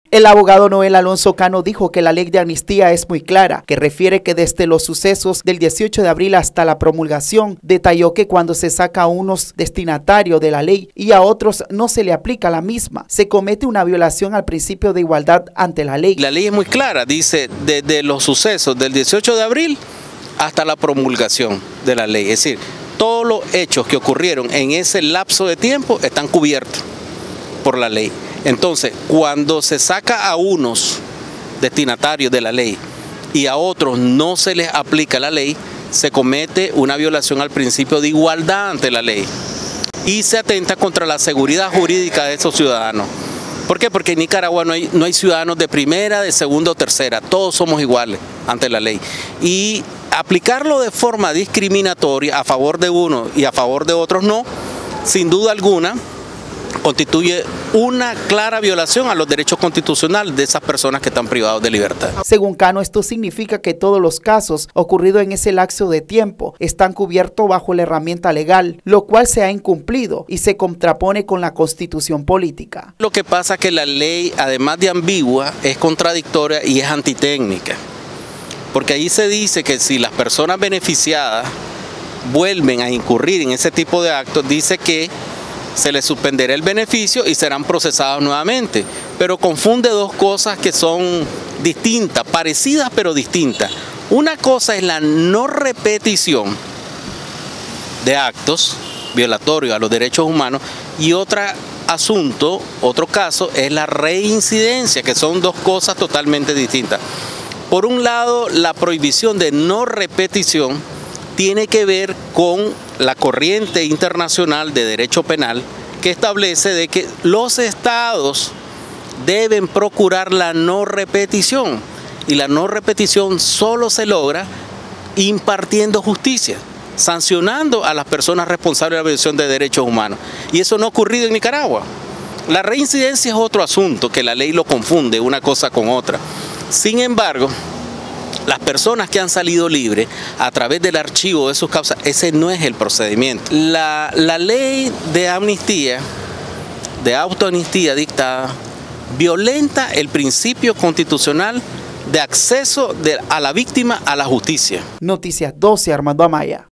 El abogado Noel Alonso Cano dijo que la ley de amnistía es muy clara, que refiere que desde los sucesos del 18 de abril hasta la promulgación, detalló que cuando se saca a unos destinatarios de la ley y a otros no se le aplica la misma, se comete una violación al principio de igualdad ante la ley. La ley es muy clara, dice desde los sucesos del 18 de abril hasta la promulgación de la ley, es decir, todos los hechos que ocurrieron en ese lapso de tiempo están cubiertos por la ley. Entonces, cuando se saca a unos destinatarios de la ley y a otros no se les aplica la ley, se comete una violación al principio de igualdad ante la ley y se atenta contra la seguridad jurídica de esos ciudadanos. ¿Por qué? Porque en Nicaragua no hay ciudadanos de primera, de segunda o tercera, todos somos iguales ante la ley. Y aplicarlo de forma discriminatoria a favor de uno y a favor de otros no, sin duda alguna, constituye una clara violación a los derechos constitucionales de esas personas que están privados de libertad. Según Cano, esto significa que todos los casos ocurridos en ese lapso de tiempo están cubiertos bajo la herramienta legal, lo cual se ha incumplido y se contrapone con la Constitución política. Lo que pasa es que la ley, además de ambigua, es contradictoria y es antitécnica, porque ahí se dice que si las personas beneficiadas vuelven a incurrir en ese tipo de actos, dice que se les suspenderá el beneficio y serán procesados nuevamente, pero confunde dos cosas que son distintas, parecidas pero distintas. Una cosa es la no repetición de actos violatorios a los derechos humanos y otro caso es la reincidencia, que son dos cosas totalmente distintas. Por un lado, la prohibición de no repetición tiene que ver con la corriente internacional de derecho penal que establece de que los estados deben procurar la no repetición y la no repetición solo se logra impartiendo justicia, sancionando a las personas responsables de la violación de derechos humanos, y eso no ha ocurrido en Nicaragua. La reincidencia es otro asunto que la ley lo confunde una cosa con otra. Sin embargo, las personas que han salido libres a través del archivo de sus causas, ese no es el procedimiento. La ley de amnistía, de autoamnistía dictada, violenta el principio constitucional de acceso a la víctima a la justicia. Noticias 12, Armando Amaya.